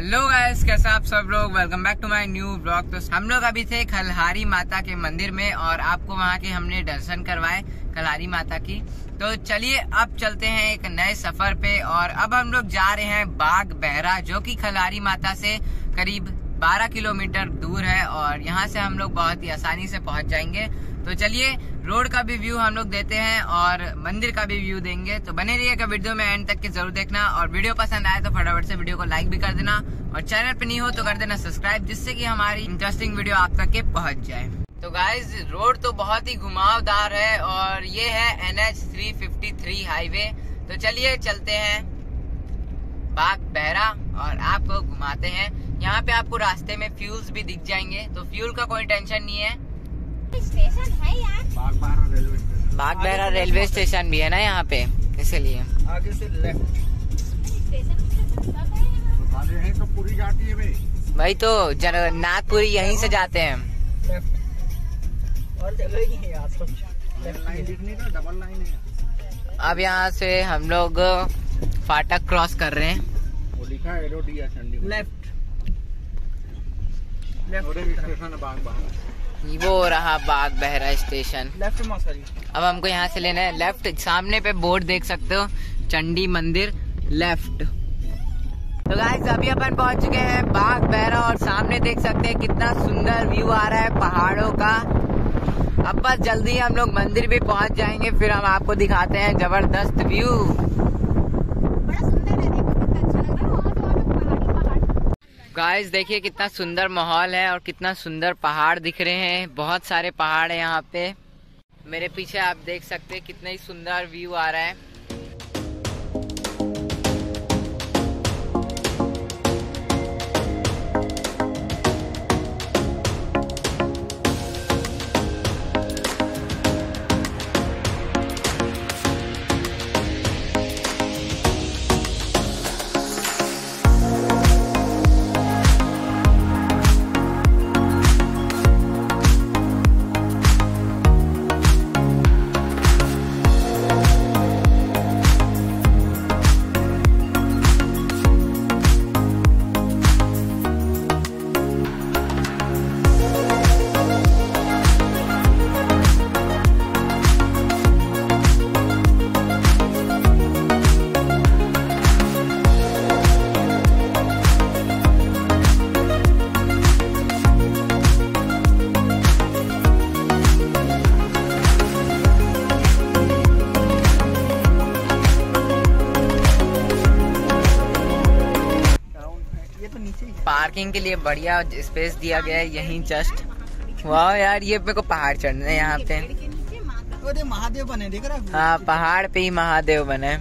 Hello guys, कैसे आप सब लोग। Welcome back to my new blog. तो हम लोग अभी थे खलहारी माता के मंदिर में और आपको वहां के हमने दर्शन करवाए खलहारी माता की। तो चलिए अब चलते हैं एक नए सफर पे और अब हम लोग जा रहे हैं बाग बहरा, जो कि खलहारी माता से करीब 12 किलोमीटर दूर है और यहाँ से हम लोग बहुत ही आसानी से पहुंच जाएंगे। तो चलिए रोड का भी व्यू हम लोग देते हैं और मंदिर का भी व्यू देंगे। तो बने रहिएगा वीडियो में एंड तक के जरूर देखना और वीडियो पसंद आए तो फटाफट से वीडियो को लाइक भी कर देना और चैनल पे नहीं हो तो कर देना सब्सक्राइब, जिससे कि हमारी इंटरेस्टिंग वीडियो आप तक के पहुंच जाए। तो गाइज रोड तो बहुत ही घुमावदार है और ये है NH 353 हाईवे। तो चलिए चलते हैं बाग बहरा और आपको घुमाते हैं। यहाँ पे आपको रास्ते में फ्यूल्स भी दिख जाएंगे, तो फ्यूल का कोई टेंशन नहीं है। स्टेशन है यार, बाग बहरा रेलवे स्टेशन भी है ना यहाँ पे, इसीलिए आगे से लेफ्ट स्टेशन तो पूरी जाती है भाई। तो जगन्नाथपुरी यहीं से जाते हैं। और जगह ही है यार, लाइन दिखने का डबल लाइन है। अब यहाँ से हम लोग फाटक क्रॉस कर रहे हैं। वो लिखा है एरोडिया चंडीगढ़ लेफ्ट स्टेशन बाग वो रहा बाग बहरा स्टेशन। लेफ्ट मौसरी। अब हमको यहाँ से लेना है लेफ्ट। सामने पे बोर्ड देख सकते हो, चंडी मंदिर लेफ्ट। तो गाइस अभी अपन पहुंच चुके हैं बाग बहरा और सामने देख सकते हैं कितना सुंदर व्यू आ रहा है पहाड़ों का। अब बस जल्दी हम लोग मंदिर भी पहुंच जाएंगे, फिर हम आपको दिखाते हैं जबरदस्त व्यू। बड़ा सुंदर है, देखो कितना अच्छा लग रहा है। वहाँ तो पहाड़। गाइस देखिए कितना सुंदर माहौल है और कितना सुंदर पहाड़ दिख रहे हैं। बहुत सारे पहाड़ है यहाँ पे। मेरे पीछे आप देख सकते हैं कितना ही सुंदर व्यू आ रहा है। पार्किंग के लिए बढ़िया स्पेस दिया गया है यहीं जस्ट। वाह यार, ये मेरे को पहाड़ चढ़ना है यहाँ पे। अरे महादेव बने, देख रहा है। हाँ, पहाड़ पे ही महादेव बने।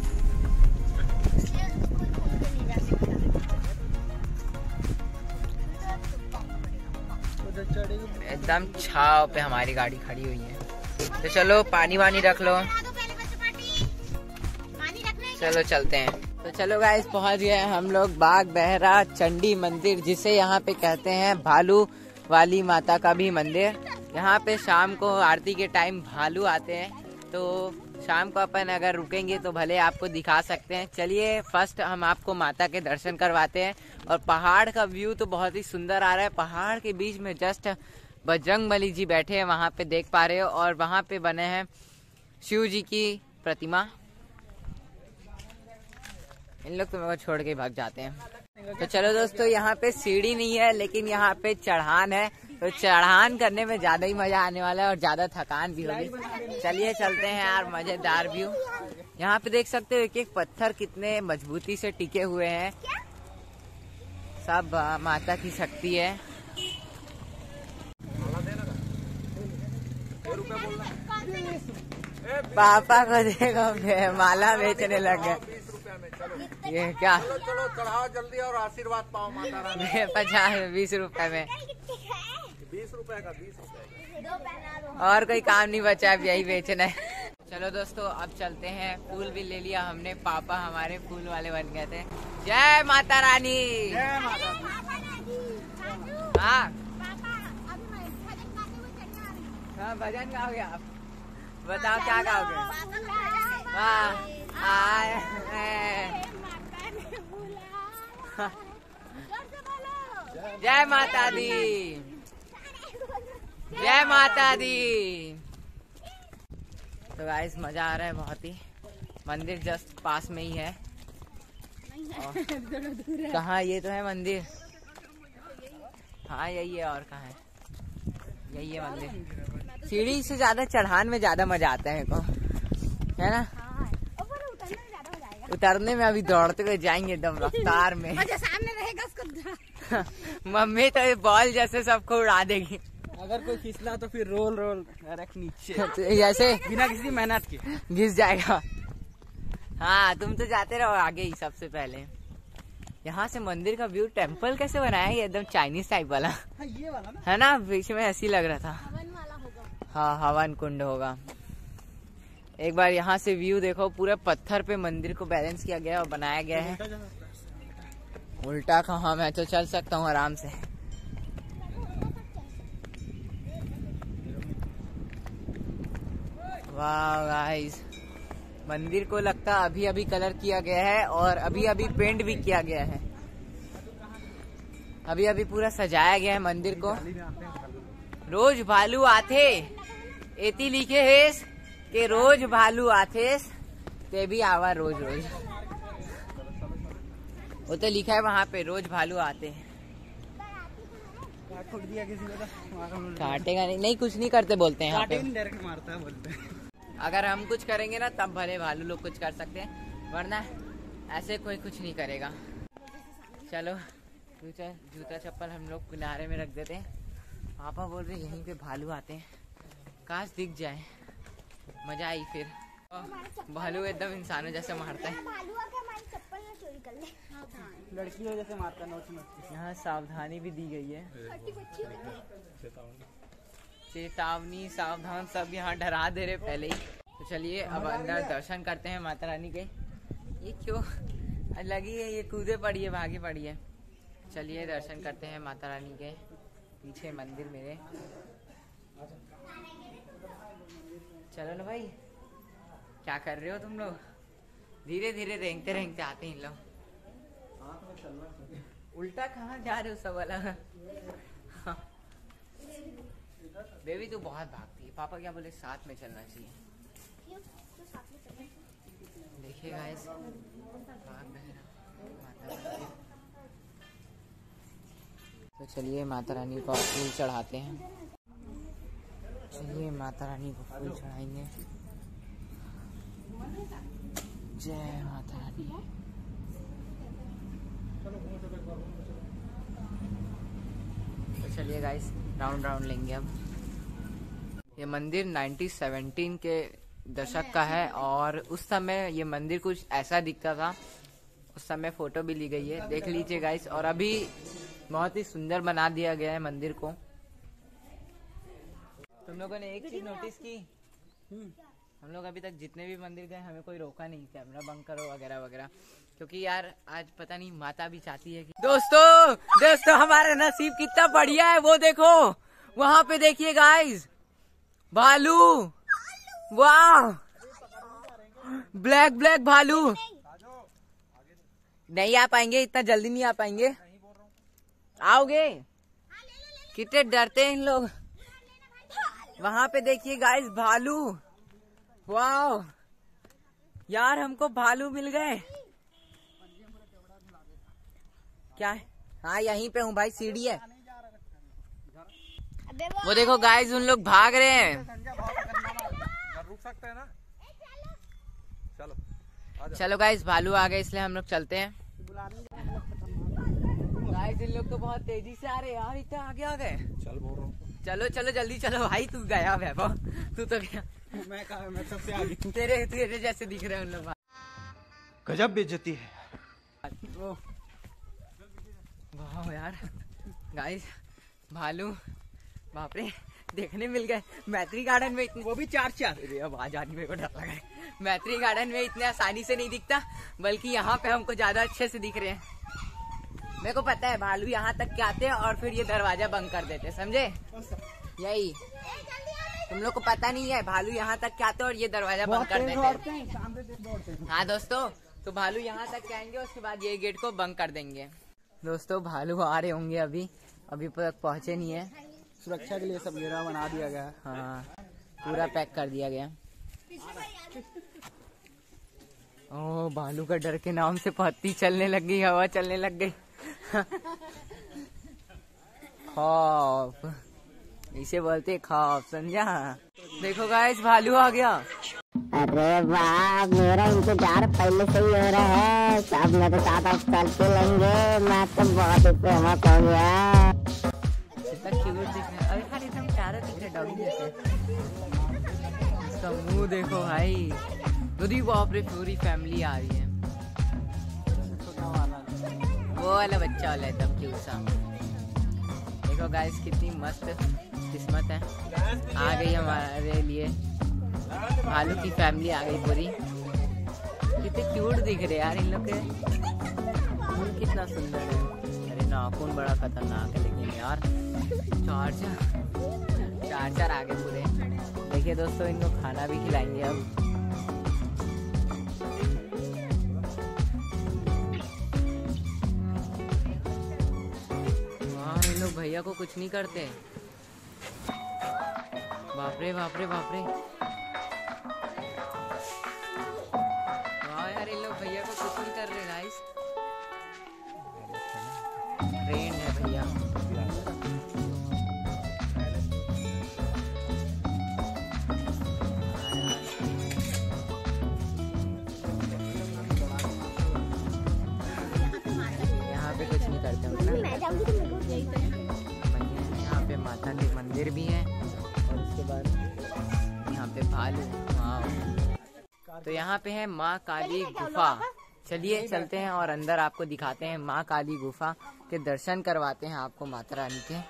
एकदम छाव पे हमारी गाड़ी खड़ी हुई है। तो चलो पानी वानी रख लो, चलो चलते हैं। तो चलो गाइस पहुंच गए हम लोग बाग बहरा चंडी मंदिर, जिसे यहाँ पे कहते हैं भालू वाली माता का भी मंदिर। यहाँ पे शाम को आरती के टाइम भालू आते हैं, तो शाम को अपन अगर रुकेंगे तो भले आपको दिखा सकते हैं। चलिए फर्स्ट हम आपको माता के दर्शन करवाते हैं। और पहाड़ का व्यू तो बहुत ही सुंदर आ रहा है। पहाड़ के बीच में जस्ट बजरंगबली जी बैठे हैं, वहाँ पे देख पा रहे हो। और वहाँ पे बने हैं शिव जी की प्रतिमा। इन लोग तो मेरे को छोड़ के भाग जाते हैं। तो चलो दोस्तों, यहाँ पे सीढ़ी नहीं है लेकिन यहाँ पे चढ़ान है, तो चढ़ान करने में ज्यादा ही मजा आने वाला है और ज्यादा थकान भी होगी। चलिए चलते हैं यार, मजेदार व्यू। यहाँ पे देख सकते हो एक एक पत्थर कितने मजबूती से टिके हुए हैं। सब माता की शक्ति है। पापा को देखो माला बेचने लगे। ये क्या, चलो चढ़ाओ जल्दी और आशीर्वाद पाओ माता रानी। 50-20 रुपए में 20 रुपए का 20 रुपए। और कोई काम नहीं बचा, अब यही बेचना है। चलो दोस्तों अब चलते हैं। फूल भी ले लिया हमने, पापा हमारे फूल वाले बन गए थे। जय माता रानी। जय माता। हाँ हाँ, भजन गाओगे आप? बताओ क्या गाओगे? वाह आए जय माता दी, जय माता दी। तो गाइस मजा आ रहा है बहुत ही। मंदिर जस्ट पास में ही है। कहाँ? ये तो है मंदिर। हाँ यही है, और कहाँ है? यही है मंदिर। सीढ़ी से ज्यादा चढ़ान में ज्यादा मजा आता है को, है ना? उतरने में अभी दौड़ते हुए जाएंगे एकदम रफ्तार में। सामने रहेगा उसको। मम्मी तो बॉल जैसे सबको उड़ा देगी। अगर कोई फिसला तो फिर रोल रोल डायरेक्ट नीचे जैसे बिना किसी मेहनत के घिस जाएगा। हाँ तुम तो जाते रहो आगे ही सबसे पहले। यहाँ से मंदिर का व्यू, टेम्पल कैसे बनाया है एकदम चाइनीज टाइप वाला। हाँ, ये वाला ना, है ना? बीच में ऐसी लग रहा था। हवन वाला होगा। हाँ हवन कुंड होगा। एक बार यहाँ से व्यू देखो, पूरे पत्थर पे मंदिर को बैलेंस किया गया और बनाया गया है। उल्टा कहाँ, मैं तो चल सकता हूँ आराम से। वाह गाइस, मंदिर को लगता अभी अभी कलर किया गया है और अभी अभी पेंट भी किया गया है। अभी अभी पूरा सजाया गया है मंदिर को। रोज भालू आथे एती लिखे है कि रोज भालू आथे ते भी आवा रोज रोज। वो तो लिखा है वहाँ पे, रोज भालू आते हैं। दिया किसी को काटेगा नहीं, नहीं कुछ नहीं करते बोलते हैं यहाँ पे। डायरेक्ट मारता है बोलते हैं। अगर हम कुछ करेंगे ना तब भले भालू लोग कुछ कर सकते हैं, वरना ऐसे कोई कुछ नहीं करेगा। चलो जूता चप्पल हम लोग किनारे में रख देते हैं। पापा बोल रहे यहीं पे भालू आते हैं, काश दिख जाए, मजा आई फिर। भालू एकदम इंसानों जैसे मारता है। लड़कियों जैसे मारता है, नोच नोच। यहाँ सावधानी भी दी गई है, चेतावनी, सावधान, सब यहाँ डरा दे रहे पहले ही। तो चलिए अब अंदर दर्शन करते हैं माता रानी के। ये क्यों लगी है, ये कूदे पड़ी है, भागे पड़ी है। चलिए दर्शन करते हैं माता रानी के। पीछे मंदिर मेरे। चलो ना भाई, क्या कर रहे हो तुम लोग? धीरे धीरे रेंगते रेंगते आते हैं इन लोग। उल्टा कहाँ जा रहे हो सब वाला? बेबी तो बहुत भागती है। पापा क्या बोले, साथ में चलना चाहिए। देखिए गाइस, तो चलिए माता रानी को फूल चढ़ाते हैं। चलिए माता रानी को फूल चढ़ाएंगे। जय माता रानी। तो चलिए गाइस राउंड राउंड लेंगे अब। ये मंदिर 1917 के दशक का है और उस समय ये मंदिर कुछ ऐसा दिखता था। उस समय फोटो भी ली गई है, देख लीजिए गाइस। और अभी बहुत ही सुंदर बना दिया गया है मंदिर को। तुम लोगों ने एक चीज नोटिस की? हम लोग अभी तक जितने भी मंदिर गए हमें कोई रोका नहीं, कैमरा बंद करो वगैरह वगैरह, क्योंकि यार आज पता नहीं माता भी चाहती है कि दोस्तों हमारा नसीब कितना बढ़िया है। वो देखो वहाँ पे, देखिए गाइस, भालू। वाह, ब्लैक ब्लैक भालू। नहीं आ पाएंगे, इतना जल्दी नहीं आ पाएंगे। आओगे? कितने डरते हैं इन लोग। वहाँ पे देखिए गाइस भालू। वाह यार, हमको भालू मिल गए। क्या है? हाँ यहीं पे हूँ भाई, सीढ़ी है। वो देखो गाइस, उन लोग भाग रहे हैं। रुक सकते हैं ना? चलो गाइस, भालू आ गए इसलिए हम लोग चलते हैं। गाइस इन लोग तो बहुत तेजी से आ रहे हैं यार, इतना आगे आ गए। चल बोल रहा हूँ। चलो चलो जल्दी चलो भाई। तू गया वैभव, तू तो गया। मैं सबसे आगे। तेरे जैसे दिख रहे हैं उन लोग। गजब बेइज्जती है। वाह यार गाइस, भालू बाप रे, देखने मिल गए। मैत्री गार्डन में इतने, वो भी चार। अरे आवाज आनी, मेरे को डर लगा है। मैत्री गार्डन में इतने आसानी से नहीं दिखता, बल्कि यहाँ पे हमको ज्यादा अच्छे से दिख रहे हैं। मेरे को पता है भालू यहाँ तक के आते हैं और फिर ये दरवाजा बंद कर देते, समझे? यही तुम लोग को पता नहीं है, भालू यहाँ तक के आते हैं और ये दरवाजा बंद कर देते हैं। हाँ दोस्तों, तो भालू यहाँ तक के आएंगे, उसके बाद ये गेट को बंद कर देंगे। दोस्तों भालू आ रहे होंगे अभी तक पहुंचे नहीं है। सुरक्षा के लिए सब घेरा बना दिया गया है। हाँ पूरा पैक कर दिया गया। ओ भालू का डर के नाम से पत्ती चलने लग गई, हवा चलने लग गई। खौफ, इसे बोलते खौफ, समझा। देखो गाइस भालू आ गया। अरे वाह, मेरा इंतजार पहले से ही हो रहा है। सब मेरे साथ अब चल के लेंगे। मैं तो बहुत ही फेमस हो गया। कितना क्यूट दिख रहा है। अरे यार एकदम प्यारा दिख रहा है डॉगी जैसे। इसका मुंह देखो भाई। दूधी बाप रे, पूरी फैमिली आ रही है। वो वाला बच्चा वाला एकदम क्यूट सा। देखो गाइस कितनी मस्त किस्मत है, आ गई हमारे लिए भालू की फैमिली आ गई पूरी। कितने क्यूट दिख रहे यार इन लोग के। फूल कितना सुंदर है। अरे नाखून बड़ा खतरनाक है लेकिन यार। चार आ गए पूरे। देखिए दोस्तों इनको खाना भी खिलाएंगे अब। वाह इन लोग भैया को कुछ नहीं करते। बाप रे बाप रे बाप रे। वाह यार इन लोग भैया को कुछ नहीं कर रहे गाइस। ट्रेंड है भैया। यहाँ पे कुछ नहीं करते यहाँ पे माता के मंदिर भी है और उसके बाद यहाँ पे भालू। तो यहाँ पे है माँ काली गुफा। चलिए चलते हैं और अंदर आपको दिखाते हैं माँ काली गुफा के दर्शन करवाते हैं आपको माता रानी के।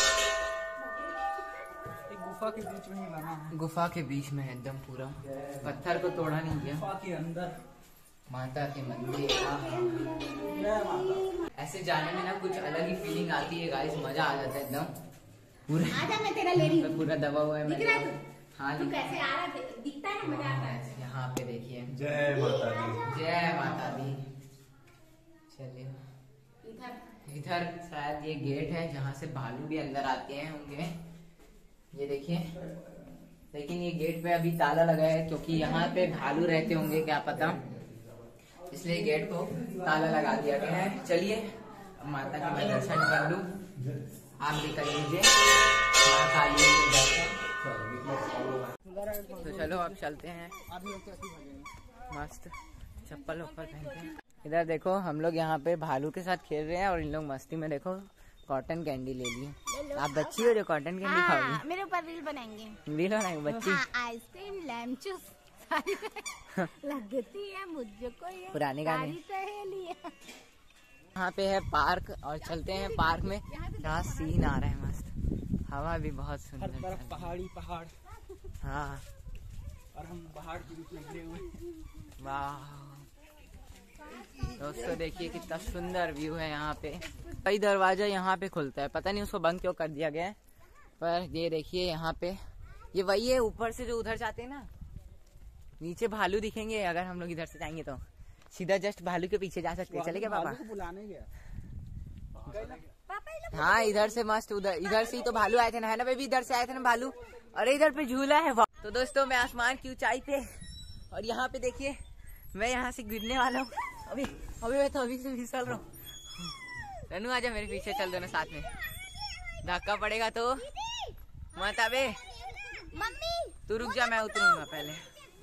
गुफा के बीच में ही बना है। गुफा के बीच में है एकदम पूरा, पत्थर को तोड़ा नहीं गया। गुफा के अंदर माता के मंदिर। ऐसे जाने में ना कुछ अलग ही फीलिंग आती है गाइस, मजा आ जाता है एकदम। पूरा दबा हुआ है मैं। हाँ तू कैसे आ रहा है? दिखता है मजा आता है। यहाँ पे देखिए। जय माता दी। जय माता दी। चलिए इधर शायद ये गेट है जहाँ से भालू भी अंदर आते हैं होंगे। ये देखिए, लेकिन ये गेट पे अभी ताला लगा है क्योंकि यहाँ पे भालू रहते होंगे क्या पता, इसलिए गेट को ताला लगा दिया गया है। चलिए अब माता का मैं दर्शन कर लूँ, आप भी कर लीजिए माँ काली के दर्शन। तो चलो अब चलते हैं। मस्त चप्पल वप्पल पहनते हैं। इधर देखो हम लोग यहाँ पे भालू के साथ खेल रहे हैं और इन लोग मस्ती में देखो कॉटन कैंडी ले लिए। आप बच्ची हो जो कॉटन कैंडी खाओगी? मेरे ऊपर रील बनाएंगे। रील बनाएंगे बच्ची। आइसक्रीम लैम चूस लगती है मुझको ये पुराने गाने। यहाँ पे है पार्क और चलते हैं पार्क में जहाँ सीन आ रहा है मस्त। हवा भी बहुत हर सुंदर। तरफ पहाड़ी पहाड़। हाँ और हम पहाड़ के बीच में घिरे हुए। वाह दोस्तों देखिए कितना सुंदर व्यू है यहाँ पे। कई दरवाजा यहाँ पे खुलता है, पता नहीं उसको बंद क्यों कर दिया गया है, पर ये देखिए यहाँ पे ये वही है ऊपर से जो उधर जाते हैं ना, नीचे भालू दिखेंगे। अगर हम लोग इधर से जाएंगे तो सीधा जस्ट भालू के पीछे जा सकते हैं। चले क्या पापा? बुलाने गया। हाँ इधर से मस्त, इधर से ही तो भालू आए थे ना, है ना बेबी? इधर से आए थे ना भालू। अरे इधर पे झूला है। तो दोस्तों मैं आसमान की ऊंचाई पे और यहाँ पे देखिए मैं यहाँ से गिरने वाला हूँ। अभी मैं तो अभी से फिसल रहा हूँ। रनू आजा मेरे पीछे, चल दोनों साथ में। धक्का पड़ेगा तो मत आबे। मम्मी तू रुक जा, मैं उतरूंगा पहले।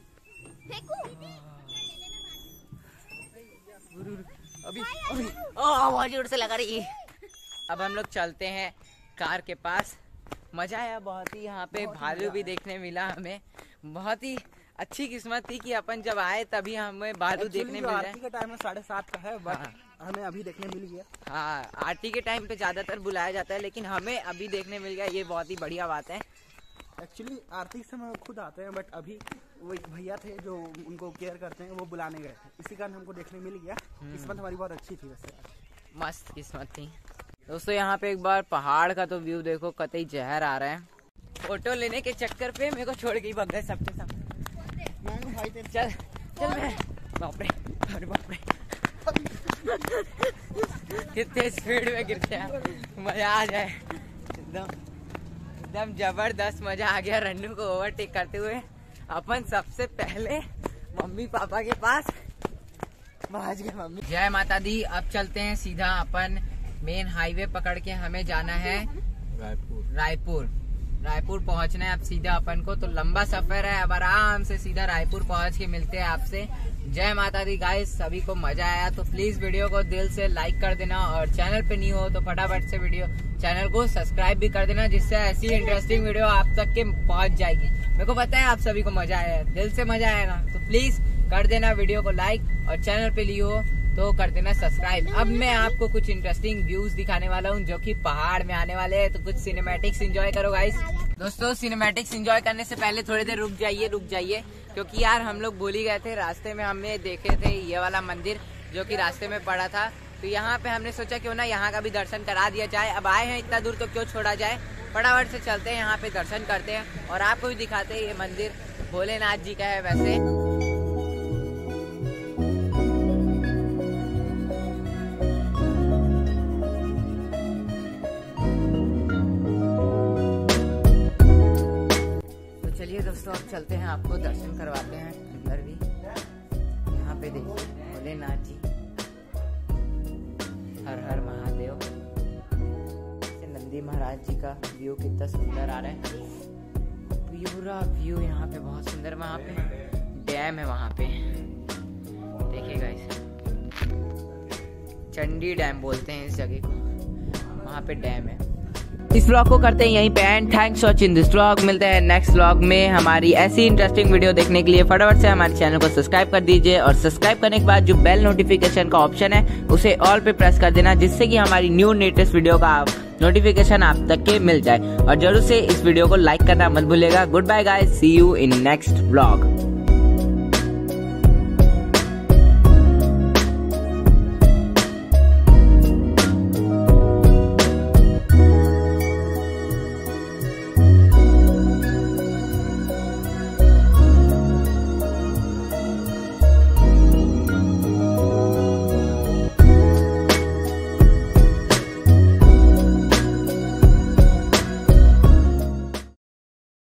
अभी आवाज जोर से लगा रही है। अब हम लोग चलते हैं कार के पास। मजा आया बहुत ही, यहाँ पे भालू भी देखने मिला हमें। बहुत ही अच्छी किस्मत थी कि अपन जब आए तभी हमें भालू देखने मिल आरती के टाइम में 7:30 का है, बट हमें अभी देखने मिल गया। हाँ आरती के टाइम पे ज्यादातर बुलाया जाता है, लेकिन हमें अभी देखने मिल गया, ये बहुत ही बढ़िया बात है। एक्चुअली आरती से हम खुद आते हैं, बट अभी वो एक भैया थे जो उनको केयर करते हैं, वो बुलाने गए थे, इसी कारण हमको देखने मिल गया। किस्मत हमारी बहुत अच्छी थी वैसे। मस्त किस्मत थी दोस्तों। यहाँ पे एक बार पहाड़ का तो व्यू देखो, कतई जहर आ रहा है। फोटो लेने के चक्कर पे मेरे को छोड़ के भग गए सबके सब। चल चल बाप रे, अरे बाप रे। कितने स्पीड में गिरते हैं, मजा आ जाए। एकदम जबरदस्त मजा आ गया रन्नू को ओवरटेक करते हुए। अपन सबसे पहले मम्मी पापा के पास पहुंच गए। मम्मी जय माता दी। अब चलते हैं सीधा अपन मेन हाईवे पकड़ के, हमें जाना है रायपुर पहुंचना है अब सीधा अपन को। तो लंबा सफर है, अब आराम से सीधा रायपुर पहुंच के मिलते हैं आपसे। जय माता दी गाइस। सभी को मजा आया तो प्लीज वीडियो को दिल से लाइक कर देना, और चैनल पे नहीं हो तो फटाफट से चैनल को सब्सक्राइब भी कर देना, जिससे ऐसी इंटरेस्टिंग वीडियो आप तक के पहुंच जाएगी। मेरे को पता है आप सभी को मजा आया, दिल से मजा आया ना, तो प्लीज कर देना वीडियो को लाइक, और चैनल पे लिए हो तो कर देना सब्सक्राइब। अब मैं आपको कुछ इंटरेस्टिंग व्यूज दिखाने वाला हूँ जो कि पहाड़ में आने वाले हैं, तो कुछ सिनेमैटिक्स एंजॉय करो गाइस। दोस्तों सिनेमैटिक्स एंजॉय करने से पहले थोड़ी देर रुक जाइए, क्योंकि यार हम लोग भूल ही गए थे। रास्ते में हमने देखे थे ये वाला मंदिर जो कि रास्ते में पड़ा था, तो यहाँ पे हमने सोचा क्यों ना यहाँ का भी दर्शन करा दिया जाए। अब आए हैं इतना दूर तो क्यों छोड़ा जाए, फटाफट से चलते हैं यहाँ पे दर्शन करते हैं, और आपको भी दिखाते हैं। ये मंदिर भोलेनाथ जी का है वैसे। तो चलिए दोस्तों अब चलते हैं, आपको दर्शन करवाते हैं अंदर भी। यहाँ पे देखिए भोलेनाथ जी, हर हर महादेव। नंदी महाराज जी का व्यू कितना सुंदर आ रहा है, पूरा व्यू यहाँ पे बहुत सुंदर। वहाँ पे डैम है, वहाँ पे देखिएगा, इसे चंडी डैम बोलते हैं इस जगह को, वहाँ पे डैम है। इस व्लॉग को करते हैं यहीं पे end. Thanks for watching this vlog. मिलते हैं नेक्स्ट व्लॉग में। हमारी ऐसी इंटरेस्टिंग वीडियो देखने के लिए फटाफट से हमारे चैनल को सब्सक्राइब कर दीजिए, और सब्सक्राइब करने के बाद जो बेल नोटिफिकेशन का ऑप्शन है उसे ऑल पे प्रेस कर देना, जिससे कि हमारी न्यू लेटेस्ट वीडियो का नोटिफिकेशन आप तक के मिल जाए। और जरूर से इस वीडियो को लाइक करना मत भूलिएगा। Good bye guys, see you in next vlog.